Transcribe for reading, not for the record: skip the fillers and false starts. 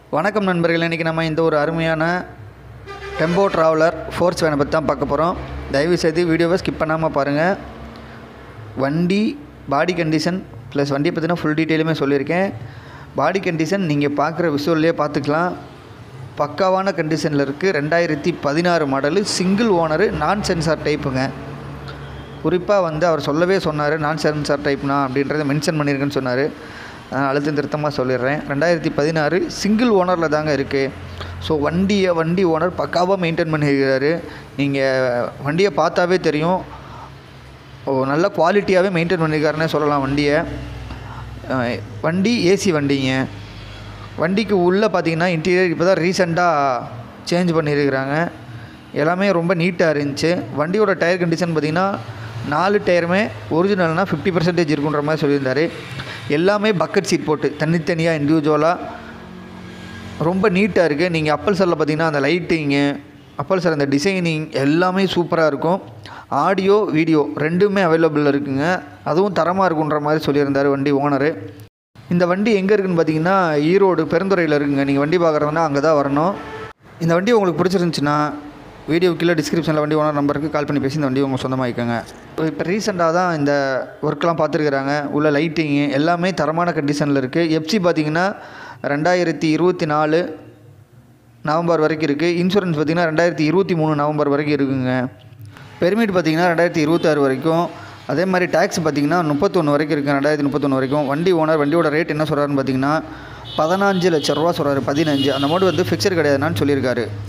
வணக்கம் நண்பர்கள். இன்றைக்கி நம்ம இந்த ஒரு அருமையான டெம்போ ட்ராவலர் ஃபோர்ஸ் வேனை பற்றி தான் பார்க்க போகிறோம். தயவுசெய்து வீடியோவை ஸ்கிப் பண்ணாமல் பாருங்கள். வண்டி பாடி கண்டிஷன் ப்ளஸ் வண்டியை பற்றின ஃபுல் டீட்டெயிலுமே சொல்லியிருக்கேன். பாடி கண்டிஷன் நீங்கள் பார்க்குற விஷுவல்லையே பார்த்துக்கலாம். பக்காவான கண்டிஷனில் இருக்குது. 2016 model, single owner, non sensor டைப்புங்க. குறிப்பாக அவர் சொல்லவே சொன்னார், நான் சென்சார் டைப்னா அப்படின்றத மென்ஷன் பண்ணியிருக்கேன்னு சொன்னார். அழுத்தம் திருத்தமாக சொல்லிடுறேன். 2016 சிங்கிள் ஓனரில் தாங்க இருக்குது. ஸோ வண்டி ஓனர் பக்காவாக மெயின்டைன் பண்ணியிருக்கிறாரு. நீங்கள் வண்டியை பார்த்தாவே தெரியும், நல்ல குவாலிட்டியாகவே மெயின்டைன் பண்ணியிருக்காருன்னே சொல்லலாம். வண்டி ஏசி வண்டிங்க. வண்டிக்கு உள்ளே பார்த்தீங்கன்னா இன்டீரியர் இப்போ தான் ரீசெண்டாக சேஞ்ச் பண்ணியிருக்கிறாங்க. எல்லாமே ரொம்ப நீட்டாக இருந்துச்சு. வண்டியோட டயர் கண்டிஷன் பார்த்திங்கன்னா 4 டயருமே ஒரிஜினல்னால் 50% இருக்குன்ற மாதிரி சொல்லியிருந்தார். எல்லாமே பக்கெட் சீட் போட்டு தனித்தனியாக இண்டிவிஜுவலாக ரொம்ப நீட்டாக இருக்குது. நீங்கள் அப்பல்சரில் பார்த்திங்கன்னா அந்த லைட்டிங்கு, அப்பல்சர் அந்த டிசைனிங் எல்லாமே சூப்பராக இருக்கும். ஆடியோ வீடியோ ரெண்டுமே அவைலபிள் இருக்குங்க. அதுவும் தரமாக இருக்குன்ற மாதிரி சொல்லியிருந்தார் வண்டி ஓனரு. இந்த வண்டி எங்கே இருக்குதுன்னு பார்த்தீங்கன்னா ஈரோடு பெருந்துறையில் இருக்குங்க. நீங்கள் வண்டி பார்க்குறதுனா அங்கே தான் வரணும். இந்த வண்டி உங்களுக்கு பிடிச்சிருந்துச்சின்னா வீடியோ கீழே டிஸ்கிரிப்ஷனில் வண்டி ஓனர் நம்பருக்கு கால் பண்ணி பேசி இந்த வண்டி உங்கள் சொந்தமாகிக்கோங்க. இப்போ ரீசெண்டாக தான் இந்த ஒர்க்கெலாம் பார்த்துருக்குறாங்க. உள்ள லைட்டிங்கு எல்லாமே தரமான கண்டிஷனில் இருக்குது. எஃப்சி பார்த்திங்கன்னா 2024 நவம்பர் வரைக்கும் இருக்குது. இன்சூரன்ஸ் பார்த்திங்கன்னா 2023 நவம்பர் வரைக்கும் இருக்குதுங்க. பெர்மிட் பார்த்திங்கன்னா 2026 வரைக்கும். அதே மாதிரி டேக்ஸ் பார்த்திங்கன்னா 31 வரைக்கும் இருக்குது, 2031 வரைக்கும். வண்டி ஓனர் வண்டியோட ரேட் என்ன சொல்கிறாருன்னு பார்த்திங்கன்னா 15 லட்ச ரூபா சொல்கிறாரு. 15 அந்த அமௌண்ட் ஃபிக்ஸட் கிடையாதுன்னு சொல்லியிருக்காரு.